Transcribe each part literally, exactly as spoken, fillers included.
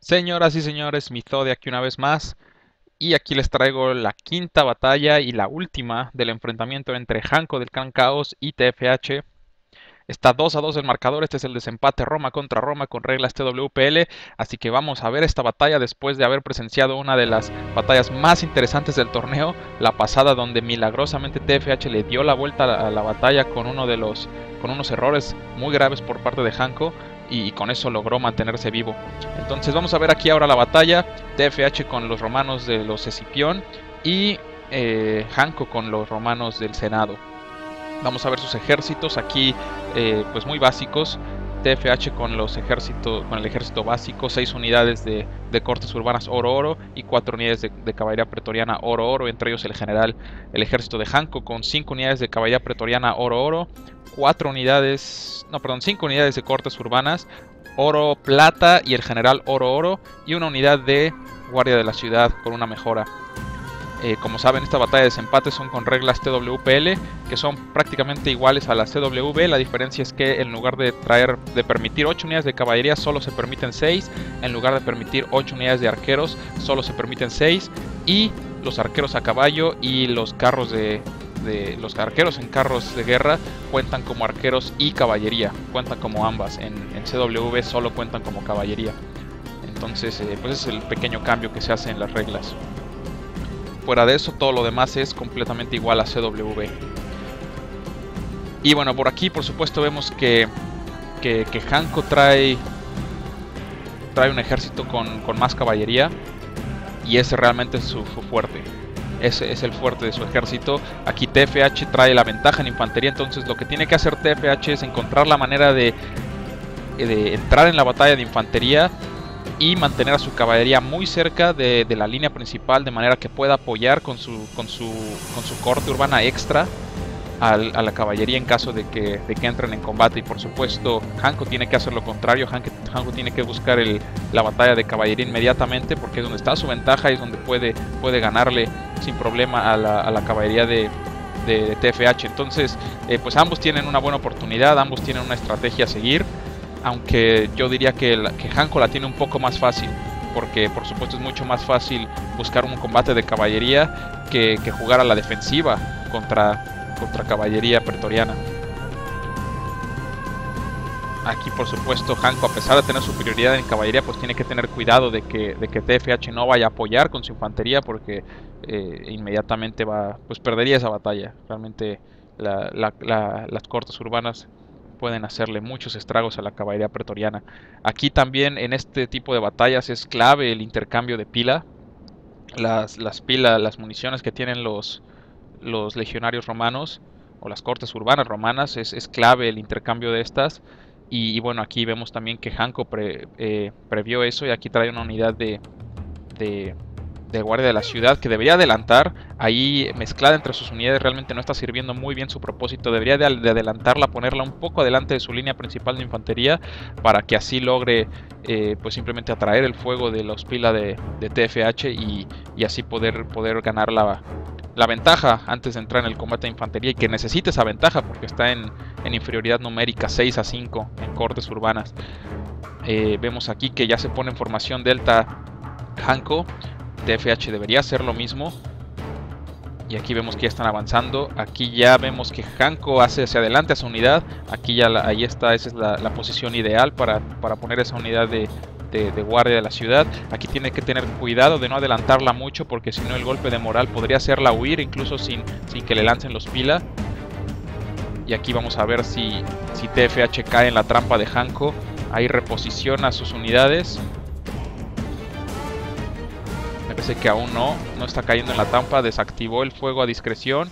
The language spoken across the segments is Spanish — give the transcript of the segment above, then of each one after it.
Señoras y señores, Mithode aquí una vez más, y aquí les traigo la quinta batalla y la última del enfrentamiento entre Hanko del Clan Caos y T F H. Está dos a dos el marcador, este es el desempate Roma contra Roma con reglas T W P L, así que vamos a ver esta batalla después de haber presenciado una de las batallas más interesantes del torneo, la pasada donde milagrosamente T F H le dio la vuelta a la, a la batalla con uno de los con unos errores muy graves por parte de Hanko y con eso logró mantenerse vivo. Entonces vamos a ver aquí ahora la batalla, T F H con los romanos de los Escipión y eh, Hanko con los romanos del Senado. Vamos a ver sus ejércitos aquí, eh, pues muy básicos. T F H con los ejércitos, con el ejército básico, seis unidades de, de cortes urbanas oro oro y cuatro unidades de, de caballería pretoriana oro oro, entre ellos el general. El ejército de Hanko con cinco unidades de caballería pretoriana oro oro, cuatro unidades, no perdón, cinco unidades de cortes urbanas oro plata y el general oro oro y una unidad de guardia de la ciudad con una mejora. Eh, como saben, esta batalla de desempate son con reglas T W P L, que son prácticamente iguales a las T W B. La diferencia es que en lugar de traer, de permitir ocho unidades de caballería, solo se permiten seis. En lugar de permitir ocho unidades de arqueros, solo se permiten seis. Y los arqueros a caballo y los carros de, de los arqueros en carros de guerra cuentan como arqueros y caballería, cuentan como ambas. En, en C W B solo cuentan como caballería. Entonces, eh, pues es el pequeño cambio que se hace en las reglas. Fuera de eso, todo lo demás es completamente igual a C W B. Y bueno, por aquí por supuesto vemos que, que, que Hanko trae, trae un ejército con, con más caballería. Y ese realmente es su, su fuerte. Ese es el fuerte de su ejército. Aquí T F H trae la ventaja en infantería. Entonces lo que tiene que hacer T F H es encontrar la manera de, de entrar en la batalla de infantería y mantener a su caballería muy cerca de, de la línea principal, de manera que pueda apoyar con su, con su, con su corte urbana extra al, a la caballería en caso de que, de que entren en combate. Y por supuesto Hanko tiene que hacer lo contrario. Hanko, Hanko tiene que buscar el, la batalla de caballería inmediatamente, porque es donde está su ventaja y es donde puede, puede ganarle sin problema a la, a la caballería de, de, de T F H. Entonces eh, pues ambos tienen una buena oportunidad, ambos tienen una estrategia a seguir. Aunque yo diría que, la, que Hanko la tiene un poco más fácil, porque por supuesto es mucho más fácil buscar un combate de caballería que, que jugar a la defensiva contra, contra caballería pretoriana. Aquí por supuesto Hanko, a pesar de tener superioridad en caballería, pues tiene que tener cuidado de que, de que T F H no vaya a apoyar con su infantería, porque eh, inmediatamente va, pues perdería esa batalla. Realmente la, la, la, las cortes urbanas pueden hacerle muchos estragos a la caballería pretoriana. Aquí también en este tipo de batallas es clave el intercambio de pila. Las, las pilas, las municiones que tienen los, los legionarios romanos o las cortes urbanas romanas, es, es clave el intercambio de estas. Y, y bueno, aquí vemos también que Hanko pre, eh, previó eso y aquí trae una unidad de, de de guardia de la ciudad que debería adelantar. Ahí mezclada entre sus unidades realmente no está sirviendo muy bien su propósito. Debería de, de adelantarla, ponerla un poco adelante de su línea principal de infantería, para que así logre eh, pues simplemente atraer el fuego de los pila de, de T F H y, y así poder, poder ganar la, la ventaja antes de entrar en el combate de infantería, y que necesite esa ventaja porque está en, en inferioridad numérica seis a cinco en cortes urbanas. Eh, vemos aquí que ya se pone en formación delta Hanko. T F H debería hacer lo mismo. Y aquí vemos que ya están avanzando. Aquí ya vemos que Hanko hace hacia adelante a su unidad. Aquí ya la, ahí está, esa es la, la posición ideal para, para poner esa unidad de, de, de guardia de la ciudad. Aquí tiene que tener cuidado de no adelantarla mucho, porque si no el golpe de moral podría hacerla huir, incluso sin, sin que le lancen los pila. Y aquí vamos a ver si, si T F H cae en la trampa de Hanko. Ahí reposiciona sus unidades. Me parece que aún no, no está cayendo en la trampa. Desactivó el fuego a discreción.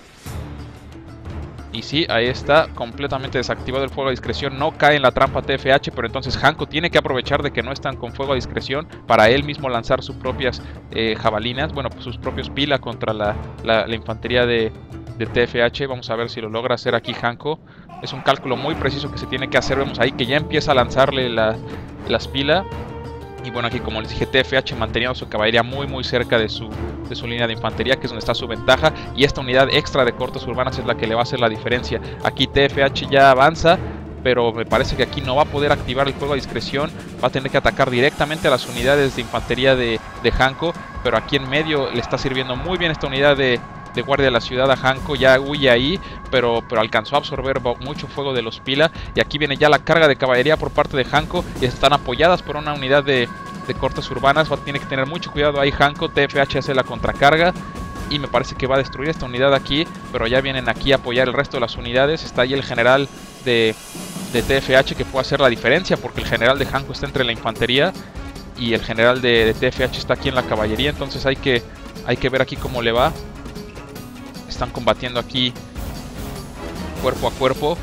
Y sí, ahí está, completamente desactivado el fuego a discreción. No cae en la trampa T F H, pero entonces Hanko tiene que aprovechar de que no están con fuego a discreción para él mismo lanzar sus propias eh, jabalinas, bueno, pues sus propios pila contra la, la, la infantería de, de T F H. Vamos a ver si lo logra hacer aquí Hanko. Es un cálculo muy preciso que se tiene que hacer. Vemos ahí que ya empieza a lanzarle la, las pilas. Y bueno, aquí como les dije, T F H manteniendo su caballería muy muy cerca de su, de su línea de infantería, que es donde está su ventaja. Y esta unidad extra de cortes urbanas es la que le va a hacer la diferencia. Aquí T F H ya avanza pero me parece que aquí no va a poder activar el fuego a discreción, va a tener que atacar directamente a las unidades de infantería de, de Hanko, pero aquí en medio le está sirviendo muy bien esta unidad de, de guardia de la ciudad a Hanko, ya huye ahí, pero, pero alcanzó a absorber mucho fuego de los Pila, y aquí viene ya la carga de caballería por parte de Hanko, y están apoyadas por una unidad de, de cortes urbanas, va, tiene que tener mucho cuidado ahí Hanko. T F H hace la contracarga, y me parece que va a destruir esta unidad aquí, pero ya vienen aquí a apoyar el resto de las unidades. Está ahí el general de, de T F H que puede hacer la diferencia, porque el general de Hanko está entre la infantería y el general de, de T F H está aquí en la caballería, entonces hay que, hay que ver aquí cómo le va. Están combatiendo aquí cuerpo a cuerpo.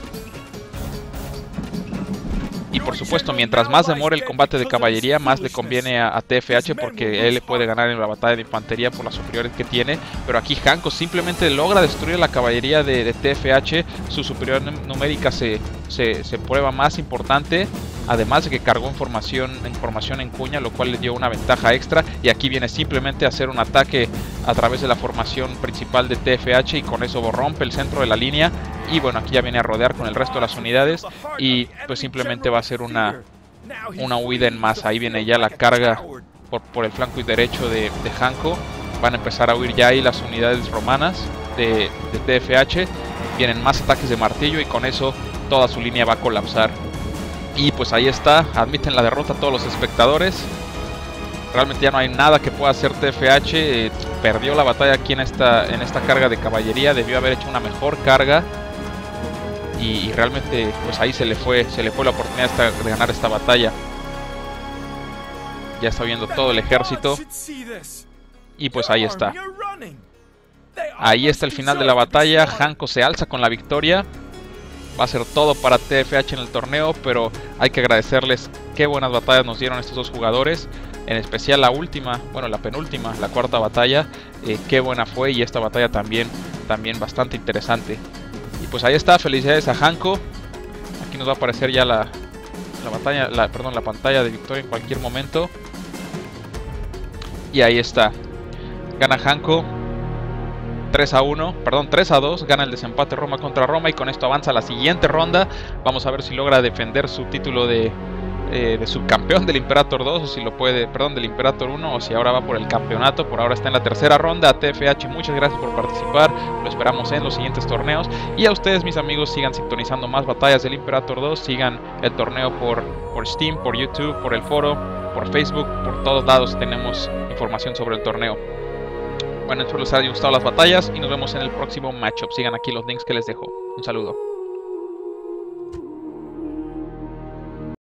Y por supuesto, mientras más demore el combate de caballería, más le conviene a, a T F H, porque él puede ganar en la batalla de infantería por la superioridad que tiene. Pero aquí Hanko simplemente logra destruir la caballería de, de T F H. Su superioridad numérica se, se, se prueba más importante. Además de que cargó información, información en cuña, lo cual le dio una ventaja extra. Y aquí viene simplemente a hacer un ataque a través de la formación principal de T F H, y con eso rompe el centro de la línea. Y bueno, aquí ya viene a rodear con el resto de las unidades, y pues simplemente va a ser una, una huida en masa. Ahí viene ya la carga por, por el flanco y derecho de, de Hanko. Van a empezar a huir ya ahí las unidades romanas de, de T F H. Vienen más ataques de martillo, y con eso toda su línea va a colapsar. Y pues ahí está, admiten la derrota a todos los espectadores. Realmente ya no hay nada que pueda hacer T F H. Eh, perdió la batalla aquí en esta, en esta carga de caballería. Debió haber hecho una mejor carga. Y, y realmente pues ahí se le fue, se le fue la oportunidad esta, de ganar esta batalla. Ya está viendo todo el ejército. Y pues ahí está. Ahí está el final de la batalla. Hanko se alza con la victoria. Va a ser todo para T F H en el torneo, pero hay que agradecerles qué buenas batallas nos dieron estos dos jugadores. En especial la última, bueno la penúltima, la cuarta batalla, eh, qué buena fue, y esta batalla también, también bastante interesante. Y pues ahí está, felicidades a Hanko. Aquí nos va a aparecer ya la, la batalla, la, perdón, la pantalla de victoria en cualquier momento. Y ahí está, gana Hanko. tres a uno, perdón, tres a dos, gana el desempate Roma contra Roma, y con esto avanza a la siguiente ronda. Vamos a ver si logra defender su título de, eh, de subcampeón del Imperator dos, o si lo puede, perdón, del Imperator uno, o si ahora va por el campeonato. Por ahora está en la tercera ronda. A T F H, muchas gracias por participar, lo esperamos en los siguientes torneos. Y a ustedes, mis amigos, sigan sintonizando más batallas del Imperator dos, sigan el torneo por, por Steam, por YouTube, por el foro, por Facebook, por todos lados tenemos información sobre el torneo. Bueno, espero les haya gustado las batallas, y nos vemos en el próximo matchup. Sigan aquí los links que les dejo. Un saludo.